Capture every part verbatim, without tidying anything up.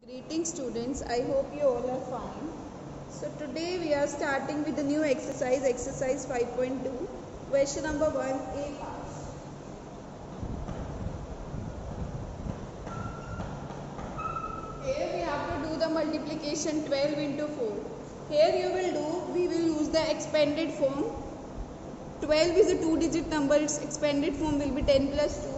Greetings students, I hope you all are fine. So today we are starting with the new exercise, exercise five point two, question number one, A part. Here we have to do the multiplication twelve into four. Here you will do, we will use the expanded form. twelve is a two digit number, its expanded form will be ten plus two.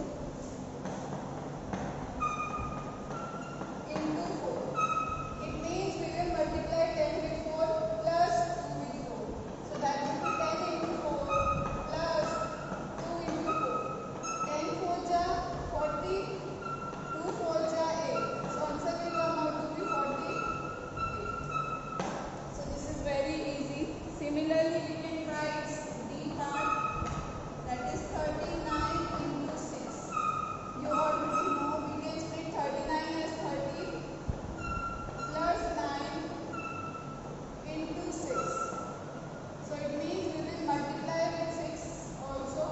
Similarly, we can write D part, that is thirty-nine into six. You already know we can split thirty-nine as thirty plus nine into six. So it means we will multiply with six also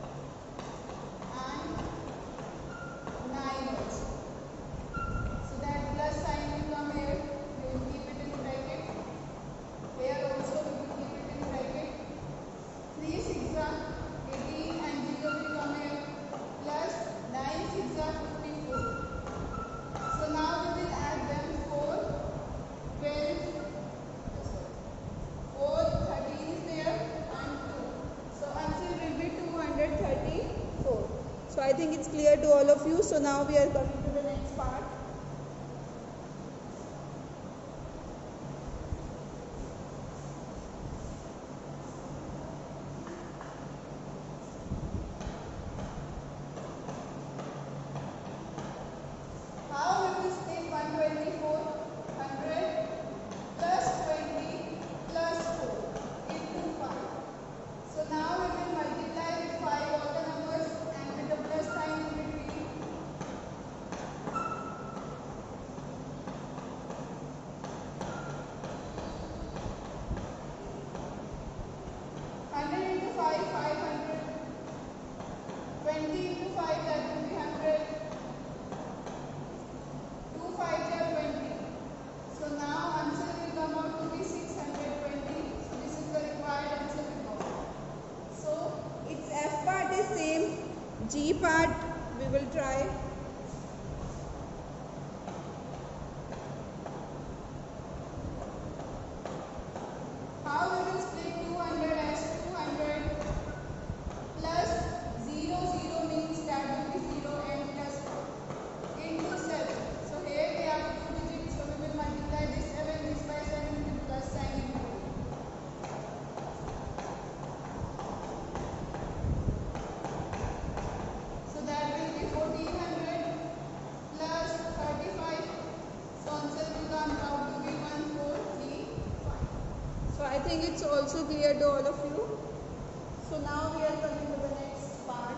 and nine also. So that plus sign will come here. We will keep it in bracket. Here also we will keep it in bracket. three six are eighteen and zero will come here. Plus nine six are fifty-four. So now we will add them four, twelve, four, thirteen is there and two. So answer will be two hundred thirty-four. So I think it's clear to all of you. So now we are coming to the next part. twenty into five, that will be one hundred. two fives are twenty. So now answer will come out to be six hundred twenty. So this is the required answer we got. So its F part is same. G part we will try. How we will split two hundred as two hundred plus zero, zero means that will be zero and plus into seven. So here we have two digits, so we will multiply this seven, this by seven with plus sign into it. So that will be fourteen hundred plus thirty-five. So answer will come out to be one four three five. So I think it's also clear to all of you. So now we are coming to the next part.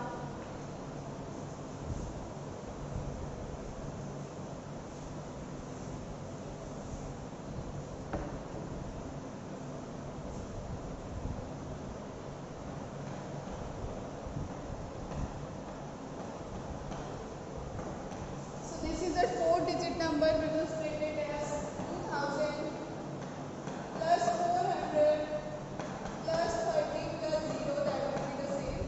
So this is a four digit number. We will split it as two thousand plus four hundred plus thirty plus zero, that will be the same.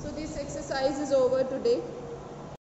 So this exercise is over today.